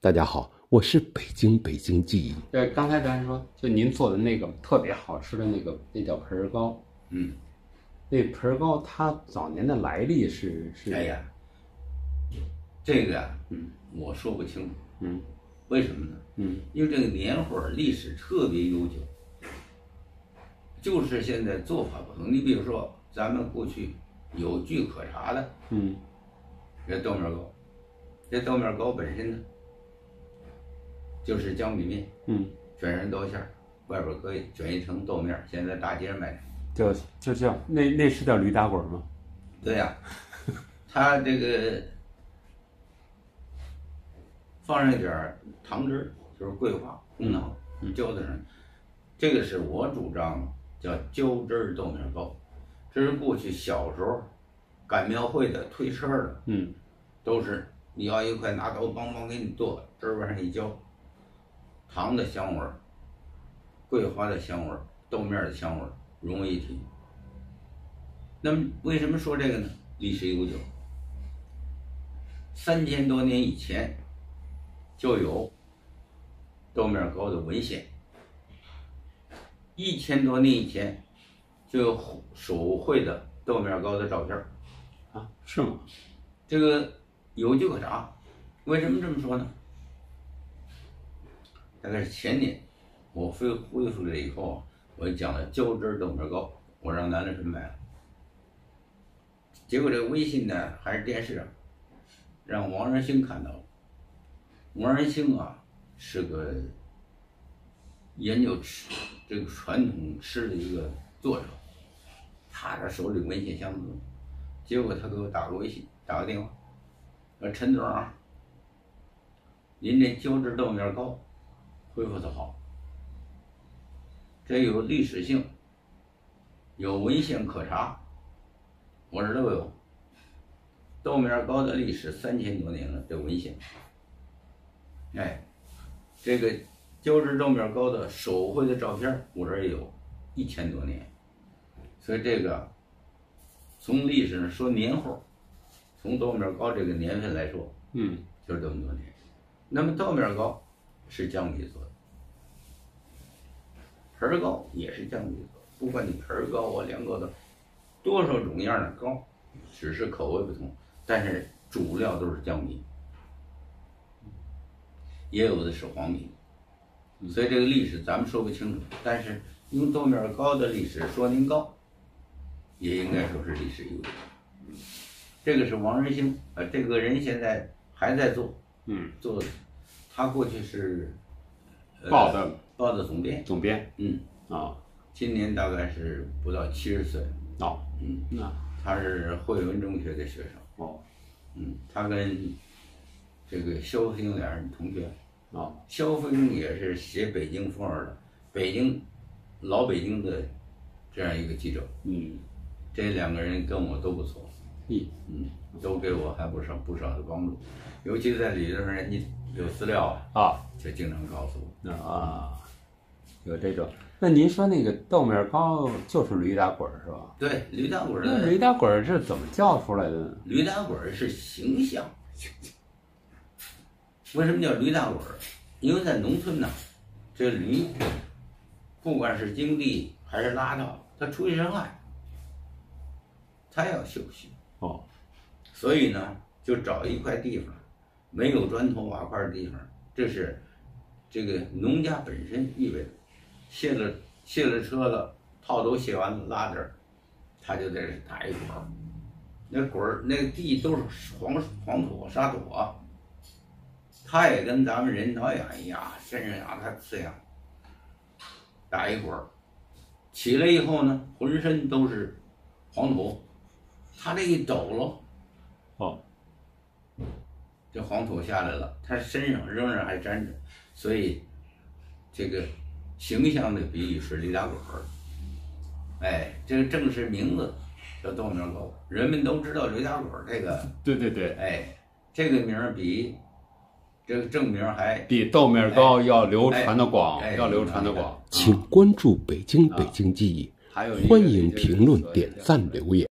大家好，我是北京记忆。 对，刚才咱说，就您做的那个特别好吃的那叫盆儿糕。那盆儿糕它早年的来历是哎呀，这个我说不清楚。为什么呢？因为这个年货历史特别悠久，就是现在做法不同。你比如说，咱们过去有据可查的，这豆面糕，这豆面糕本身呢，就是江米面，卷上豆馅儿，外边可以卷一层豆面，现在大街上卖。 就叫那是叫驴打滚吗？ 对呀，它这个放上一点糖汁，就是桂花、红糖，浇在上。这个是我主张叫浇汁豆面糕，这是过去小时候赶庙会的推车的，都是你要一块拿刀梆梆给你剁，汁儿往上一浇，糖的香味儿、桂花的香味儿、豆面的香味儿融为一体。那么为什么说这个呢？历史悠久，3000多年以前就有豆面糕的文献，1000多年以前就有手绘的豆面糕的照片啊，是吗？ 这个有据可查。为什么这么说呢？大概是前年我恢复了以后，我讲了浇汁豆面糕，我让南乐春买了。结果这个微信呢，还是电视上，让王仁兴看到了。王仁兴啊，是个研究这个传统吃的一个作者，他的手里文献相当多。结果他给我打个微信，打个电话，说陈总啊，您这浇汁豆面糕恢复的好，这有历史性，有文献可查。我这都有豆面糕的历史3000多年了，这文献。这个浇汁豆面糕的手绘的照片，我这也有1000多年。所以这个从历史上说年货，从豆面糕这个年份来说，就是这么多年。那么豆面糕是江米做的，盆儿糕也是江米做的，不管你盆儿糕啊、凉糕的。多少种样的糕，只是口味不同，但是主料都是江米，也有的是黄米，所以这个历史咱们说不清楚。但是用豆面糕的历史说年糕，也应该说是历史悠久。这个是王仁兴这个人现在还在做，做的，他过去是报的总编，今年大概是不到70岁。他是惠文中学的学生。他跟这个萧飞鹰俩人同学。萧飞鹰也是写北京风儿的，老北京的这样一个记者。这2个人跟我都不错。都给我还不少的帮助，尤其在里头人家有资料就经常告诉我。 有这种。那您说那个豆面糕就是驴打滚是吧？ 对，驴打滚。 那驴打滚是怎么叫出来的呢？ 驴打滚是形象。为什么叫驴打滚？因为在农村呢，这驴不管是经地还是拉套，它出去上岸，它要休息。所以呢，就找一块地方，没有砖头瓦块的地方，这是这个农家本身意味着。卸了车了，套都卸完了，拉这儿，他就在这打一滚儿。那滚儿那个地都是黄土沙土啊，他也跟咱们人挠痒一样，身上他刺痒，打一滚儿，起来以后呢，浑身都是黄土，他这一抖了，这黄土下来了，他身上仍然还沾着，所以这个形象的比喻是驴打滚儿。这个正式名字叫豆面糕，人们都知道驴打滚儿这个。 对。 这个名儿比这个正名还比豆面糕要流传的广， 请关注北京记忆，欢迎评论、点赞、留言。